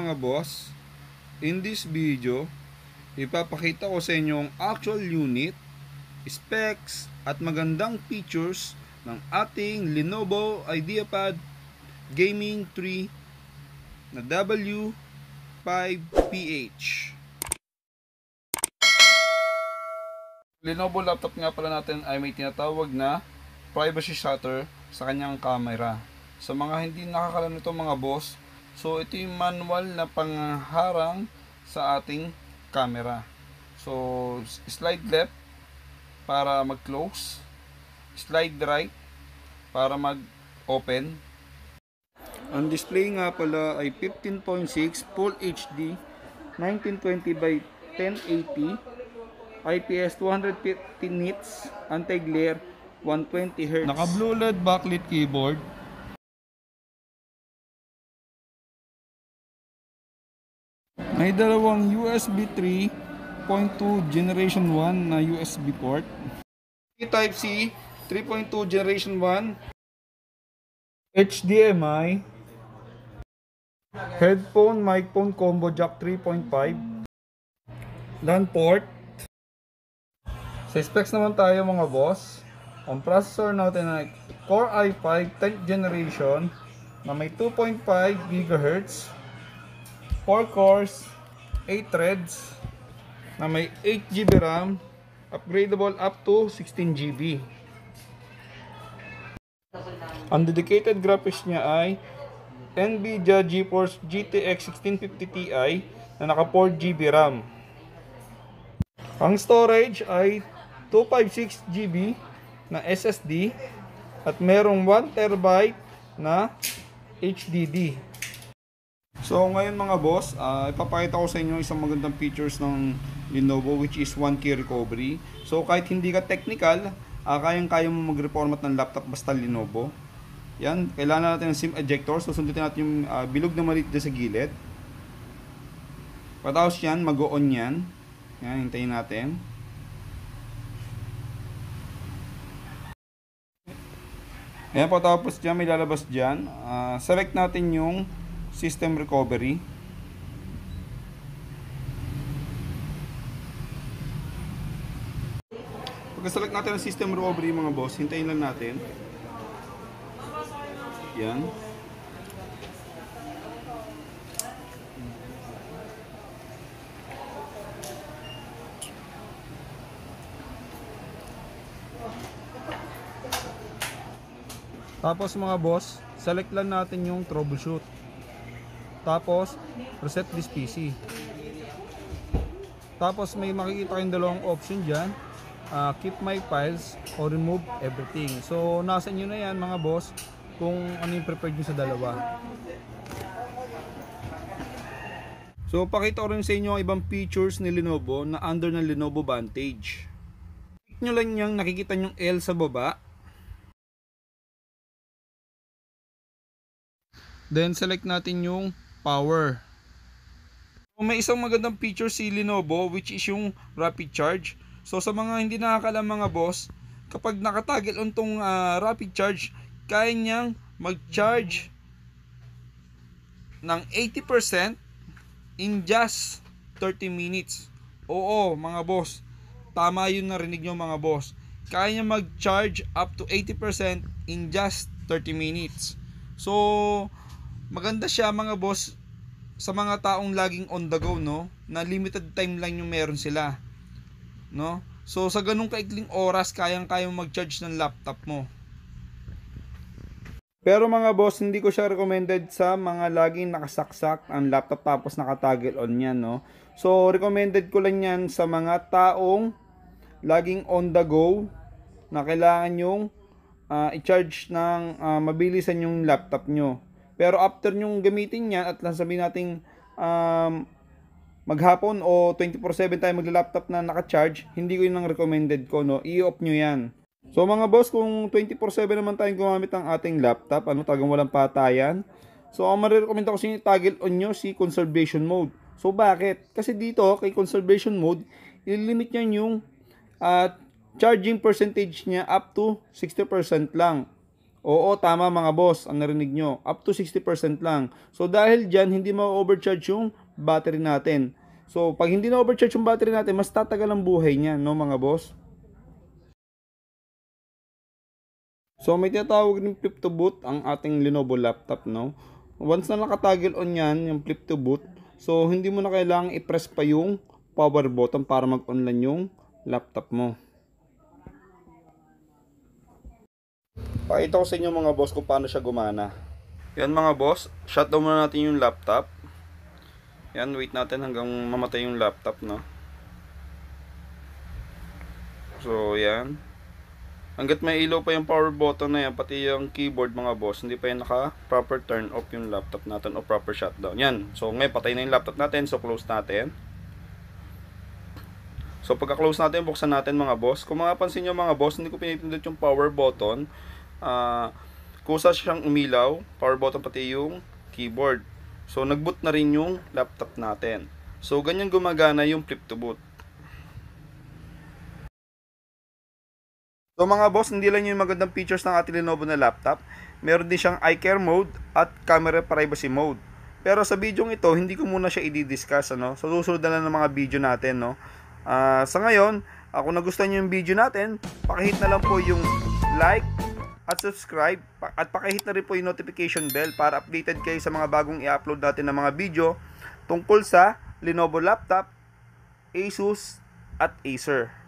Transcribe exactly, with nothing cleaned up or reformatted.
mga boss, in this video, ipapakita ko sa inyo ang actual unit, specs at magandang features ng ating Lenovo IdeaPad Gaming three na W five P H. Lenovo laptop nga pala natin ay may tinatawag na privacy shutter sa kanyang camera. Sa mga hindi nakakalam nito mga boss, so ito yung manual na pangharang sa ating camera. So slide left para mag-close, slide right para mag-open. Ang display nga pala ay fifteen point six Full H D nineteen twenty by ten eighty, I P S two hundred fifty nits, anti-glare one twenty hertz. Naka blue L E D backlit keyboard. May dalawang U S B three point two generation one na U S B port. Type C three point two generation one. H D M I. Headphone microphone combo jack three point five. LAN port. Sa specs naman tayo mga boss. Ang processor natin ay Core i five tenth generation na may two point five gigahertz, four cores, eight threads, na may eight G B RAM, upgradable up to sixteen G B. Ang dedicated graphics niya ay NVIDIA GeForce G T X sixteen fifty Ti na naka four G B RAM. Ang storage ay two fifty-six G B na S S D at merong one terabyte na H D D. So ngayon mga boss, uh, ipapakita ko sa inyo isang magandang features ng Lenovo, which is one key recovery. So kahit hindi ka technical, uh, kayang-kaya mo mag-reformat ng laptop basta Lenovo. Yan, kailangan natin ng SIM ejector. So sundutin natin yung uh, bilog na maliit dyan sa gilid. Patapos yan, mag-o-on yan. Yan, hintayin natin. Ayan, patapos dyan, may lalabas dyan. Uh, select natin yung system recovery. Pagka-select natin ang system recovery mga boss, hintayin lang natin. Yan. Tapos mga boss, select lang natin yung troubleshoot. Tapos, reset this P C. Tapos may makikita kayong dalawang option dyan. Uh, keep my files or remove everything. So, nasa inyo na yan mga boss kung ano yung preferred nyo sa dalawa. So, pakita ko rin sa inyo ang ibang features ni Lenovo na under ng Lenovo Vantage. Click nyo lang yung nakikita nyong L sa baba. Then, select natin yung power. So, may isang magandang feature si Lenovo, which is yung rapid charge. So sa mga hindi nakakalam mga boss, kapag nakatagil on tong uh, rapid charge, kaya niyang mag-charge ng eighty percent in just thirty minutes. Oo mga boss, tama yun narinig nyo mga boss. Kaya niya mag-charge up to eighty percent in just thirty minutes. So maganda siya mga boss sa mga taong laging on the go, no, na limited time lang yung meron sila, no. So sa ganung kaikling oras kayang-kayang mag-charge ng laptop mo. Pero mga boss, hindi ko siya recommended sa mga laging nakasaksak ang laptop tapos nakatoggle on yan, no. So recommended ko lang yan sa mga taong laging on the go na kailangan yung uh, i-charge ng uh, mabilisan yung laptop nyo. Pero after nyong gamitin yan at lang sabihin natin um, maghapon o twenty-four seven tayo magla-laptop na naka-charge, hindi ko yun ang recommended ko, no. I-off nyo yan. So mga boss, kung twenty-four seven naman tayong gumamit ng ating laptop, ano, tagang walang patayan, so ang marirecommend ko sa inyo, toggle on nyo si conservation mode. So bakit? Kasi dito kay conservation mode, ililimit niya yung uh, charging percentage niya up to sixty percent lang. Oo, tama mga boss, ang narinig nyo, up to sixty percent lang. So dahil dyan, hindi ma-overcharge yung battery natin. So pag hindi na overcharge yung battery natin, mas tatagal ang buhay niya, no mga boss? So may tinatawag ng flip to boot ang ating Lenovo laptop, no? Once na nakatoggle on yan, yung flip to boot, so hindi mo na kailangang i-press pa yung power button para mag-online yung laptop mo. Pakita ko sa inyo mga boss kung paano siya gumana. Yan mga boss, shutdown muna natin yung laptop. Yan, wait natin hanggang mamatay yung laptop, no? So, yan. Hanggat may ilaw pa yung power button na yan, pati yung keyboard mga boss, hindi pa yan naka proper turn off yung laptop natin o proper shutdown. Yan. So, ngayon patay na yung laptop natin, so close natin. So, pagka-close natin, buksan natin mga boss. Kung mapapansin nyo mga boss, hindi ko pinipindot yung power button. Uh, kusa siyang umilaw, power button pati yung keyboard. So nagboot na rin yung laptop natin. So ganyan gumagana yung flip to boot. So mga boss, hindi lang yung magandang features ng ating Lenovo na laptop, meron din siyang eye care mode at camera privacy mode. Pero sa video ito, hindi ko muna siya i-discuss, ano. So susunod na lang ng mga video natin, no. Uh, sa ngayon, kung nagustuhan niyo yung video natin, pakihit na lang po yung like at subscribe at pakihit na rin po yung notification bell para updated kayo sa mga bagong i-upload natin ng mga video tungkol sa Lenovo laptop, Asus at Acer.